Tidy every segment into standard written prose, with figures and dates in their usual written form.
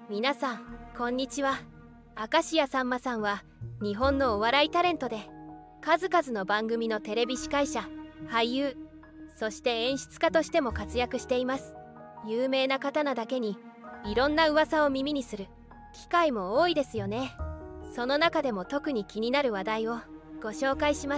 皆さんこんにちは。明石家さんまさんは日本のお笑いタレントで、数々の番組のテレビ司会者、俳優、そして演出家としても活躍しています。有名な方なだけにいろんな噂を耳にする機会も多いですよね。その中でも特に気になる話題をご紹介します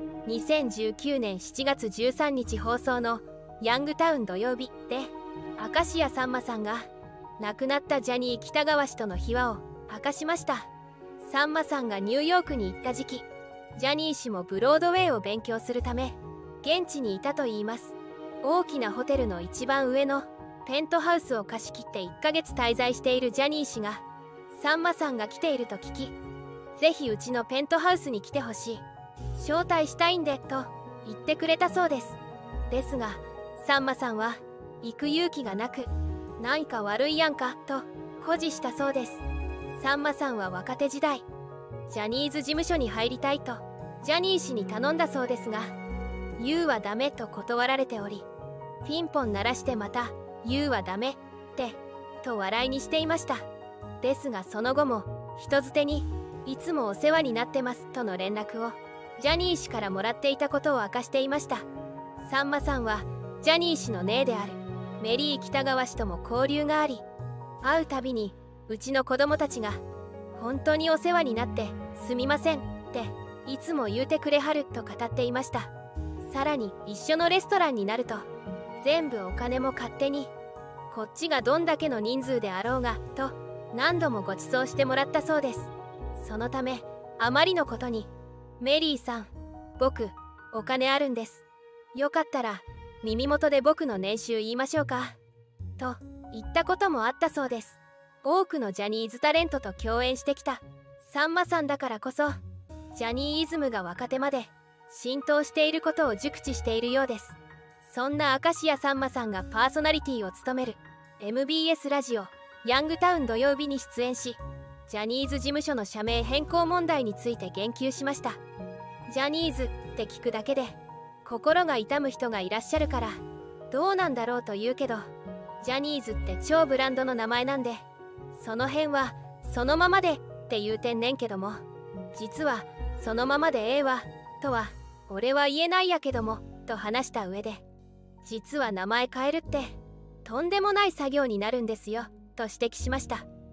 。2019年7月13日放送のヤングタウン土曜日で、明石家さんまさんが亡くなったジャニー喜多川氏との秘話を明かしました。さんまさんがニューヨークに行った時期、ジャニー氏もブロードウェイを勉強するため現地にいたといいます。大きなホテルの一番上のペントハウスを貸し切って1ヶ月滞在しているジャニー氏が、さんまさんが来ていると聞き、ぜひうちのペントハウスに来てほしい、招待したいんでと言ってくれたそうです。ですがさんまさんは行く勇気がなく、何か悪いやんかと誇示したそうです。さんまさんは若手時代、ジャニーズ事務所に入りたいとジャニー氏に頼んだそうですが、言うはダメと断られており、ピンポン鳴らしてまた言うはダメってと笑いにしていました。ですがその後も人づてにいつもお世話になってますとの連絡をジャニー氏からもらっていたことを明かしていました。さんまさんはジャニー氏の姉であるメリー喜多川氏とも交流があり、会うたびにうちの子供たちが本当にお世話になってすみませんっていつも言うてくれはると語っていました。さらに一緒のレストランになると全部お金も勝手に、こっちがどんだけの人数であろうがと何度もご馳走してもらったそうです。そのためあまりのことに、メリーさん、僕お金あるんです、よかったら耳元で僕の年収言いましょうかと言ったこともあったそうです。多くのジャニーズタレントと共演してきたさんまさんだからこそ、ジャニーイズムが若手まで浸透していることを熟知しているようです。そんな明石家さんまさんがパーソナリティを務める MBS ラジオヤングタウン土曜日に出演し、ジャニーズ事務所の社名変更問題について言及しました。ジャニーズって聞くだけで心が痛む人がいらっしゃるからどうなんだろうと言うけど、ジャニーズって超ブランドの名前なんで、その辺はそのままでって言うてんねんけども、実はそのままでええわとは俺は言えないやけどもと話した上で、実は名前変えるってとんでもない作業になるんですよと指摘しました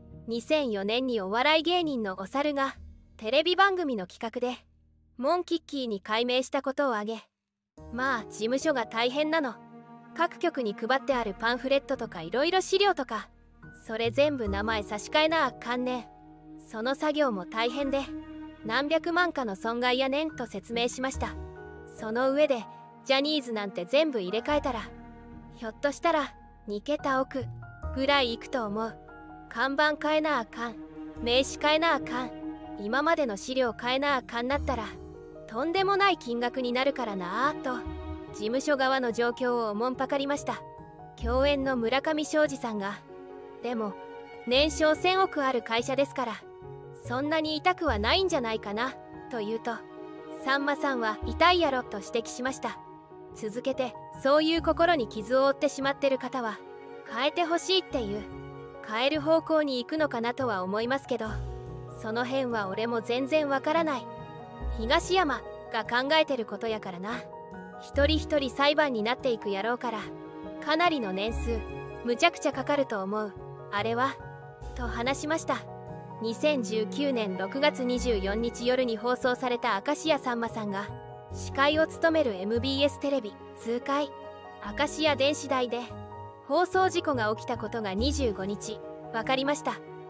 。2004年にお笑い芸人のお猿がテレビ番組の企画でモンキッキーに改名したことを挙げ、まあ事務所が大変なの、各局に配ってあるパンフレットとかいろいろ資料とか、それ全部名前差し替えなあかんねん、その作業も大変で何百万かの損害やねんと説明しました。その上でジャニーズなんて全部入れ替えたらひょっとしたら2桁億ぐらいいくと思う、看板変えなあかん、名刺変えなあかん、今までの資料変えなあかんなったらとんでもない金額になるからなぁと事務所側の状況をおもんぱかりました。共演の村上昌司さんが、でも年商1000億ある会社ですからそんなに痛くはないんじゃないかなと言うと、さんまさんは痛いやろと指摘しました。続けて、そういう心に傷を負ってしまってる方は変えてほしいっていう、変える方向に行くのかなとは思いますけど、その辺は俺も全然わからない、東山が考えてることやからな、一人一人裁判になっていくやろうからかなりの年数むちゃくちゃかかると思う、あれはと話しました。2019年6月24日夜に放送された明石家さんまさんが司会を務める MBS テレビ痛快明石家電子台で放送事故が起きたことが25日分かりました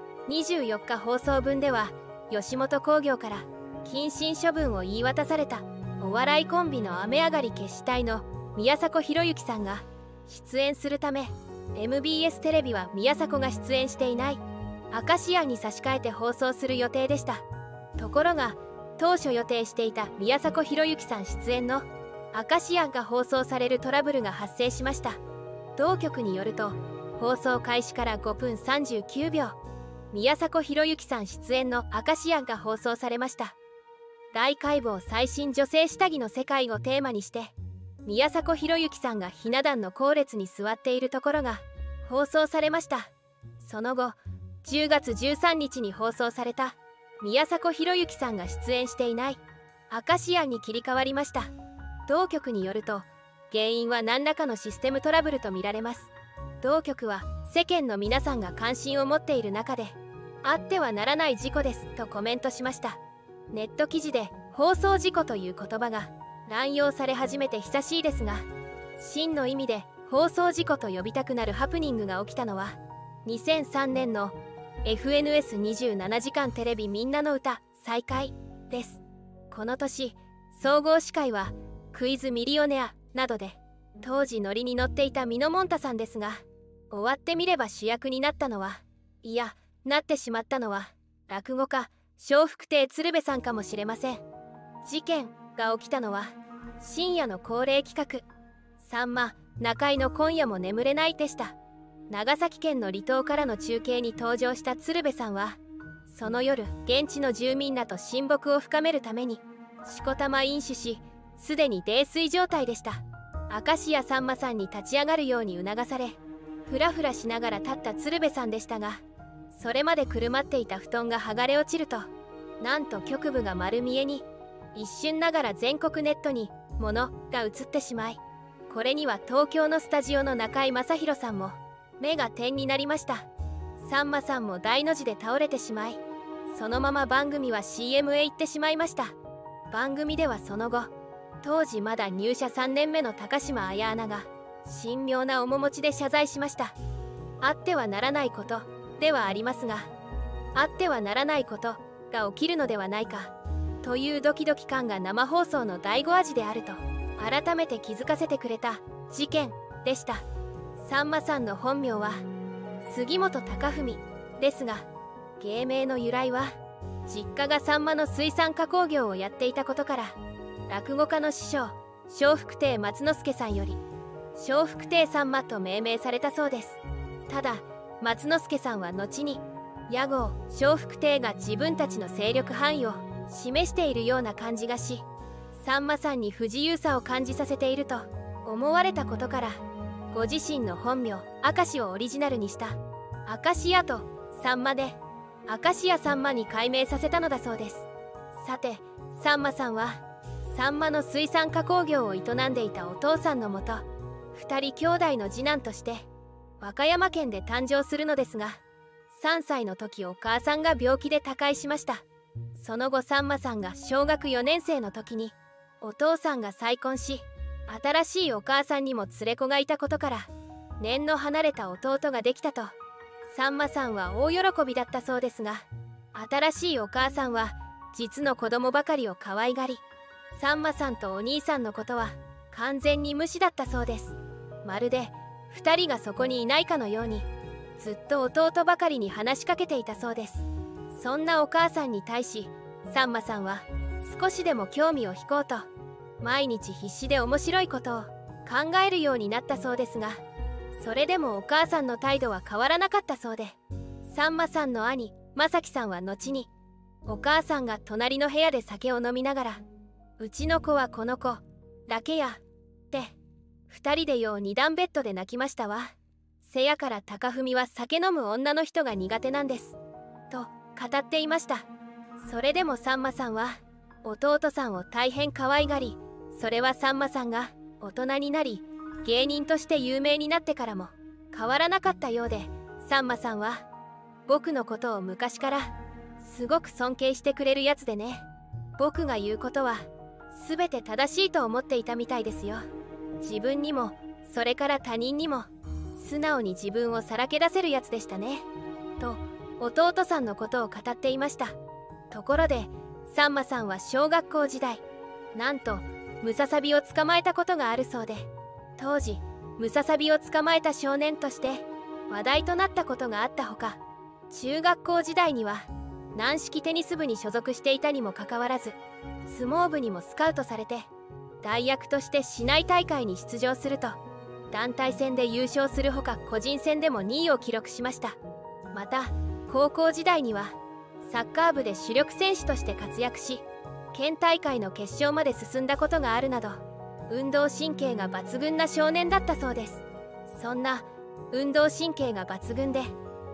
。24日放送分では吉本興業から謹慎処分を言い渡されたお笑いコンビの雨上がり決死隊の宮迫博之さんが出演するため、 MBS テレビは宮迫が出演していない明石家に差し替えて放送する予定でした。ところが当初予定していた宮迫博之さん出演の明石家が放送されるトラブルが発生しました。同局によると放送開始から5分39秒、宮迫博之さん出演の明石家が放送されました。大解剖最新女性下着の世界をテーマにして、宮迫博之さんがひな壇の後列に座っているところが放送されました。その後 10月13日に放送された宮迫博之さんが出演していないアカシアンに切り替わりました。同局によると原因は何らかのシステムトラブルとみられます。同局は世間の皆さんが関心を持っている中であってはならない事故ですとコメントしました。ネット記事で放送事故という言葉が乱用され始めて久しいですが、真の意味で放送事故と呼びたくなるハプニングが起きたのは2003年の FNS27 時間テレビみんなの歌再開です。この年総合司会はクイズミリオネアなどで当時ノリに乗っていたミノモンタさんですが、終わってみれば主役になったのは、いやなってしまったのは落語家笑福亭鶴瓶さんかもしれません。事件が起きたのは深夜の恒例企画さんま中井の今夜も眠れないでした。長崎県の離島からの中継に登場した鶴瓶さんはその夜現地の住民らと親睦を深めるためにしこたま飲酒し、すでに泥酔状態でした。明石家さんまさんに立ち上がるように促されフラフラしながら立った鶴瓶さんでしたが、それまでくるまっていた布団が剥がれ落ちると、なんと局部が丸見えに、一瞬ながら全国ネットに物が映ってしまい、これには東京のスタジオの中居正広さんも目が点になりました。さんまさんも大の字で倒れてしまい、そのまま番組は CM へ行ってしまいました。番組ではその後、当時まだ入社3年目の高島彩アナが神妙な面持ちで謝罪しました。あってはならないことではありますが、あってはならないことが起きるのではないかというドキドキ感が生放送の第5味であると改めて気づかせてくれた事件でした。さんまさんの本名は杉本隆文ですが、芸名の由来は実家がサンマの水産加工業をやっていたことから、落語家の師匠笑福亭松之助さんより笑福亭さんまと命名されたそうです。ただ松之助さんは後に屋号笑福亭が自分たちの勢力範囲を示しているような感じがし、さんまさんに不自由さを感じさせていると思われたことから、ご自身の本名明石をオリジナルにした明石家とさんまで明石家さんまに改名させたのだそうです。さてさんまさんはさんまの水産加工業を営んでいたお父さんのもと2人兄弟の次男として和歌山県で誕生するのですが、3歳の時お母さんが病気で他界しました。その後さんまさんが小学4年生の時にお父さんが再婚し、新しいお母さんにも連れ子がいたことから年の離れた弟ができたとさんまさんは大喜びだったそうですが、新しいお母さんは実の子供ばかりを可愛がり、さんまさんとお兄さんのことは完全に無視だったそうです。まるで2人がそこにいないかのようにずっと弟ばかりに話しかけていたそうです。そんなお母さんに対しさんまさんは少しでも興味を引こうと毎日必死で面白いことを考えるようになったそうですが、それでもお母さんの態度は変わらなかったそうで、さんまさんの兄正樹さんは後にお母さんが隣の部屋で酒を飲みながらうちの子はこの子だけやって2人でよう2段ベッドで泣きましたわ。せやから高文は酒飲む女の人が苦手なんですと語っていました。それでもさんまさんは弟さんを大変可愛がり、それはさんまさんが大人になり芸人として有名になってからも変わらなかったようで、さんまさんは僕のことを昔からすごく尊敬してくれるやつでね、僕が言うことは全て正しいと思っていたみたいですよ。自分にもそれから他人にも素直に自分をさらけ出せるやつでしたねと弟さんのことを語っていました。ところでさんまさんは小学校時代なんとムササビを捕まえたことがあるそうで、当時ムササビを捕まえた少年として話題となったことがあったほか、中学校時代には軟式テニス部に所属していたにもかかわらず相撲部にもスカウトされて代役として市内大会に出場すると団体戦で優勝するほか個人戦でも2位を記録しました。また高校時代にはサッカー部で主力選手として活躍し、県大会の決勝まで進んだことがあるなど運動神経が抜群な少年だったそうです。そんな運動神経が抜群で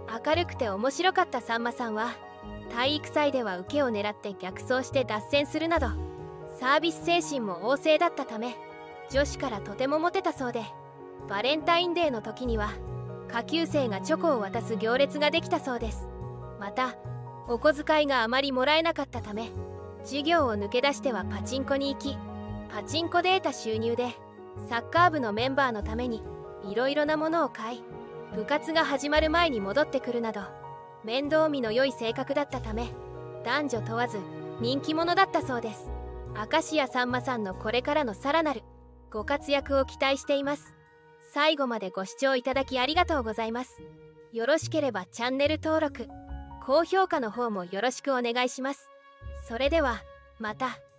明るくて面白かったさんまさんは体育祭では受けを狙って逆走して脱線するなどサービス精神も旺盛だったため女子からとてもモテたそうで、バレンタインデーの時には下級生がチョコを渡す行列ができたそうです。またお小遣いがあまりもらえなかったため授業を抜け出してはパチンコに行き、パチンコで得た収入でサッカー部のメンバーのためにいろいろなものを買い、部活が始まる前に戻ってくるなど面倒見の良い性格だったため男女問わず人気者だったそうです。明石家さんまさんのこれからのさらなるご活躍を期待しています。最後までご視聴いただきありがとうございます。よろしければチャンネル登録、高評価の方もよろしくお願いします。それではまた。